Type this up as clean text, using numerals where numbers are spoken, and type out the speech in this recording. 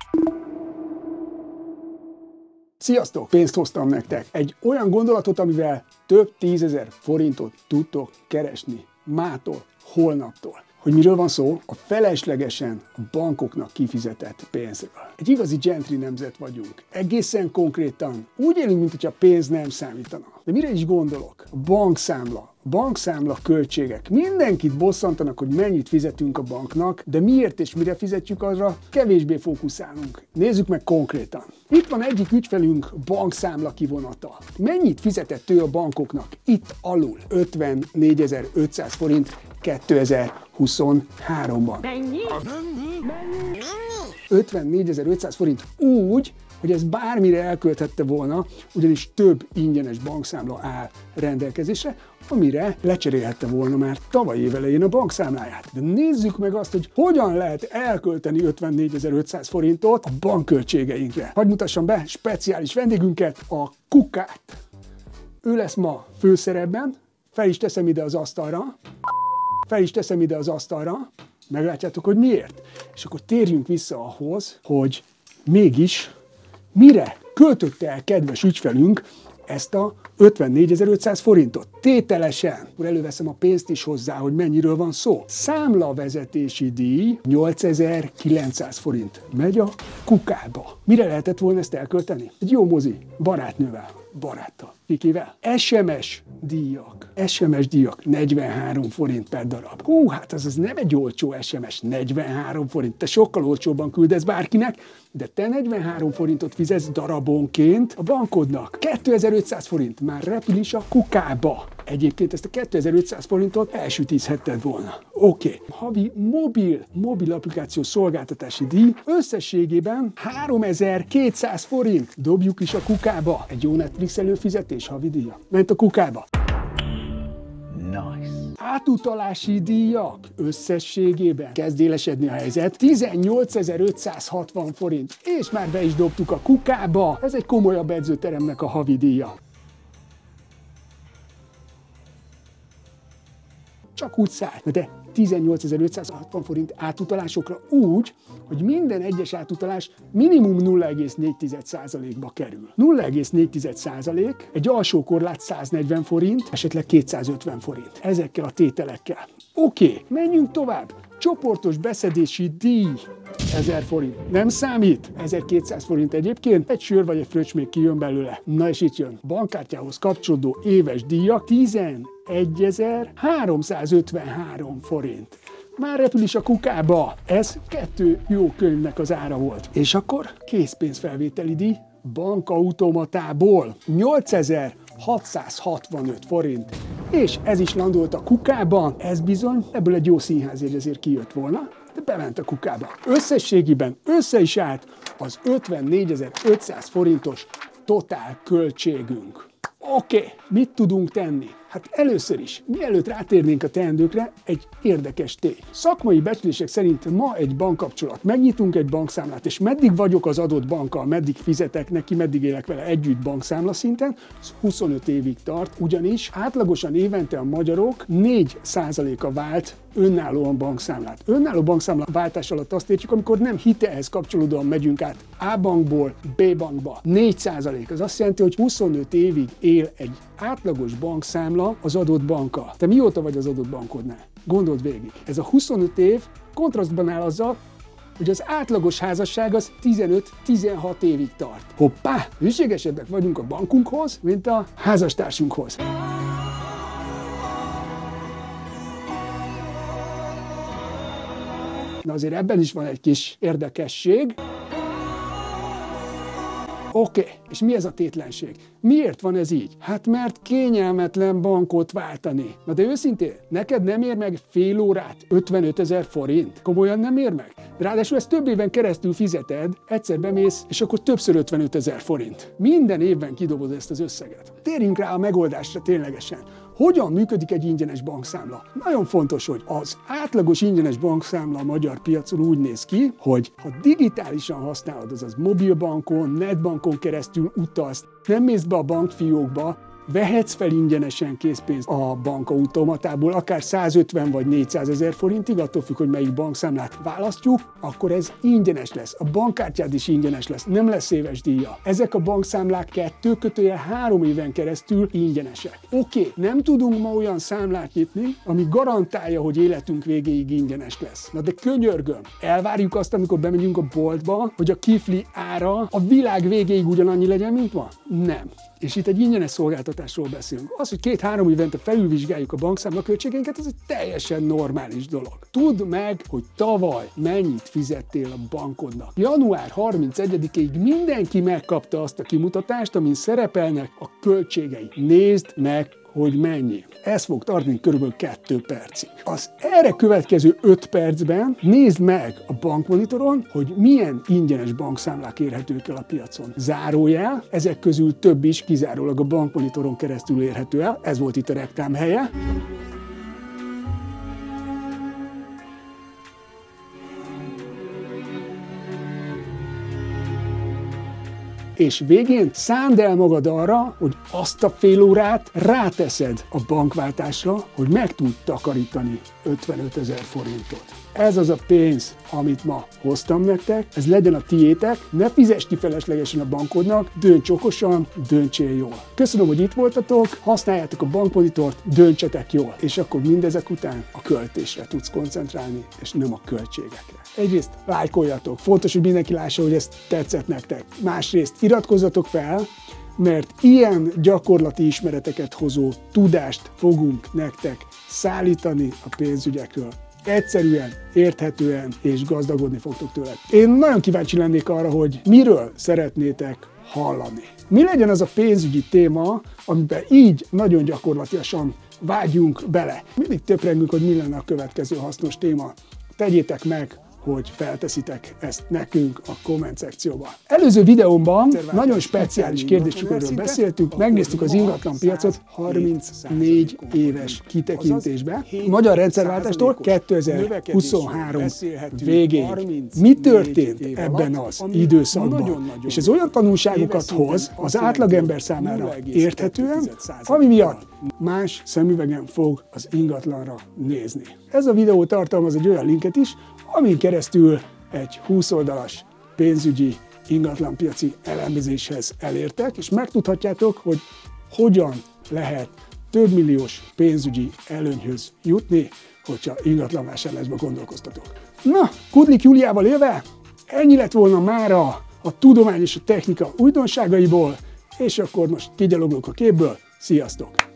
Sziasztok! Pénzt hoztam nektek. Egy olyan gondolatot, amivel több 10 000 forintot tudtok keresni mától, holnaptól. Hogy miről van szó? A feleslegesen a bankoknak kifizetett pénzről. Egy igazi gentry nemzet vagyunk. Egészen konkrétan úgy élünk, mintha a pénz nem számítana. De mire is gondolok? A bankszámla költségek. Mindenkit bosszantanak, hogy mennyit fizetünk a banknak, de miért és mire fizetjük, arra kevésbé fókuszálunk. Nézzük meg konkrétan. Itt van egyik ügyfelünk bankszámla kivonata. Mennyit fizetett ő a bankoknak? Itt alul 54.500 forint 2023-ban. Mennyi? 54.500 forint úgy, hogy ez bármire elkölthette volna, ugyanis több ingyenes bankszámla áll rendelkezésre, amire lecserélhette volna már tavaly év elején a bankszámláját. De nézzük meg azt, hogy hogyan lehet elkölteni 54.500 forintot a bankköltségeinkre. Hadd mutassam be speciális vendégünket, a Kukát. Ő lesz ma főszerepben, fel is teszem ide az asztalra, meglátjátok, hogy miért. És akkor térjünk vissza ahhoz, hogy mégis mire költötte el kedves ügyfelünk ezt a 54.500 forintot. Tételesen. Akkor előveszem a pénzt is hozzá, hogy mennyiről van szó. Számlavezetési díj 8.900 forint. Megy a Kukába. Mire lehetett volna ezt elkölteni? Egy jó mozi, baráttal. Kikivel? SMS díjak 43 forint per darab. Hú, hát az nem egy olcsó SMS, 43 forint. Te sokkal olcsóbban küldesz bárkinek, de te 43 forintot fizetsz darabonként a bankodnak. 2500 forint már repül is a Kukába. Egyébként ezt a 2500 forintot elsütízhetted volna. Oké. Havi mobil applikáció szolgáltatási díj összességében 3200 forint. Dobjuk is a Kukába. Egy jó Netflix előfizetés havi díja. Ment a Kukába. Nice. Átutalási díjak összességében kezd élesedni a helyzet. 18.560 forint. És már be is dobtuk a Kukába. Ez egy komolyabb edzőteremnek a havi díja. Csak úgy szállt. De 18.560 forint átutalásokra úgy, hogy minden egyes átutalás minimum 0,4%-ba kerül. 0,4%, egy alsó korlát 140 forint, esetleg 250 forint. Ezekkel a tételekkel. Oké, menjünk tovább. Csoportos beszedési díj 1000 forint. Nem számít? 1200 forint egyébként. Egy sör vagy egy fröccs még kijön belőle. Na és itt jön. Bankkártyához kapcsolódó éves díjak 11.353 forint. Már repül is a Kukába. Ez 2 jó könyvnek az ára volt. És akkor készpénzfelvételi díj bankautomatából 8665 forint. És ez is landolt a Kukában. Ez bizony, ebből egy jó színházjegy azért kijött volna, de bement a Kukába. Összességében össze is állt az 54.500 forintos totál költségünk. Oké, mit tudunk tenni? Hát először is, mielőtt rátérnénk a teendőkre, egy érdekes tény. Szakmai becslések szerint ma egy bankkapcsolat. Megnyitunk egy bankszámlát, és meddig vagyok az adott bankkal, meddig fizetek neki, meddig élek vele együtt bankszámla szinten, 25 évig tart, ugyanis átlagosan évente a magyarok 4%-a vált önállóan bankszámlát. Önálló bankszámla váltás alatt azt értjük, amikor nem hitelhez kapcsolódóan megyünk át A bankból B bankba. 4%. Az azt jelenti, hogy 25 évig él egy átlagos bankszámla az adott bankkal. Te mióta vagy az adott bankodnál? Gondold végig. Ez a 25 év kontrasztban áll azzal, hogy az átlagos házasság az 15-16 évig tart. Hoppá! Hűségesebbek vagyunk a bankunkhoz, mint a házastársunkhoz. Na azért ebben is van egy kis érdekesség. Oké, és mi ez a tétlenség? Miért van ez így? Hát mert kényelmetlen bankot váltani. Na de őszintén, neked nem ér meg fél órát 55 000 forint? Komolyan nem ér meg? Ráadásul ezt több éven keresztül fizeted, egyszer bemész, és akkor többször 55 000 forint. Minden évben kidobod ezt az összeget. Térjünk rá a megoldásra ténylegesen. Hogyan működik egy ingyenes bankszámla? Nagyon fontos, hogy az átlagos ingyenes bankszámla a magyar piacon úgy néz ki, hogy ha digitálisan használod, azaz mobilbankon, netbankon keresztül utalsz, nem mész be a bankfiókba, vehetsz fel ingyenesen készpénzt a bankautomatából, akár 150 vagy 400 000 forintig, attól függ, hogy melyik bankszámlát választjuk, akkor ez ingyenes lesz. A bankkártyád is ingyenes lesz, nem lesz éves díja. Ezek a bankszámlák 2-3 éven keresztül ingyenesek. Oké, nem tudunk ma olyan számlát nyitni, ami garantálja, hogy életünk végéig ingyenes lesz. Na de könyörgöm, elvárjuk azt, amikor bemegyünk a boltba, hogy a kifli ára a világ végéig ugyanannyi legyen, mint ma? Nem. És itt egy ingyenes szolgáltatásról beszélünk. Az, hogy 2-3 évente felülvizsgáljuk a bankszámla költségeinket, ez egy teljesen normális dolog. Tudd meg, hogy tavaly mennyit fizettél a bankodnak. Január 31-ig mindenki megkapta azt a kimutatást, amin szerepelnek a költségei. Nézd meg, hogy mennyi. Ez fog tartani körülbelül 2 percig. Az erre következő 5 percben nézd meg a bankmonitoron, hogy milyen ingyenes bankszámlák érhetők el a piacon. Zárójel, ezek közül több is kizárólag a bankmonitoron keresztül érhető el. Ez volt itt a reklám helye. És végén szánd el magad arra, hogy azt a fél órát ráteszed a bankváltásra, hogy meg tud takarítani 55 000 forintot. Ez az a pénz, amit ma hoztam nektek, ez legyen a tiétek, ne fizess ki feleslegesen a bankodnak, dönts okosan, döntsél jól. Köszönöm, hogy itt voltatok, használjátok a bankmonitort, döntsetek jól, és akkor mindezek után a költésre tudsz koncentrálni, és nem a költségekre. Egyrészt lájkoljatok, fontos, hogy mindenki lássa, hogy ez tetszett nektek. Másrészt iratkozzatok fel, mert ilyen gyakorlati ismereteket hozó tudást fogunk nektek szállítani a pénzügyekről. Egyszerűen, érthetően és gazdagodni fogtok tőle. Én nagyon kíváncsi lennék arra, hogy miről szeretnétek hallani. Mi legyen az a pénzügyi téma, amiben így nagyon gyakorlatilag vágjunk bele. Mindig töprengünk, hogy mi lenne a következő hasznos téma. Tegyétek meg, hogy felteszitek ezt nekünk a komment szekcióba. Előző videómban nagyon speciális kérdéskörről beszéltünk, megnéztük az ingatlanpiacot 34 éves kitekintésbe. Magyar rendszerváltástól 2023 végéig. Mi történt ebben az időszakban? És ez olyan tanulságokat hoz az átlagember számára érthetően, ami miatt más szemüvegen fog az ingatlanra nézni. Ez a videó tartalmaz egy olyan linket is, amin keresztül egy 20 oldalas pénzügyi ingatlanpiaci elemzéshez elértek, és megtudhatjátok, hogy hogyan lehet több milliós pénzügyi előnyhöz jutni, hogyha ingatlanvásárlásba gondolkoztatok. Na, Kudlik Júliával élve, ennyi lett volna mára a tudomány és a technika újdonságaiból, és akkor most kigyaloglok a képből. Sziasztok!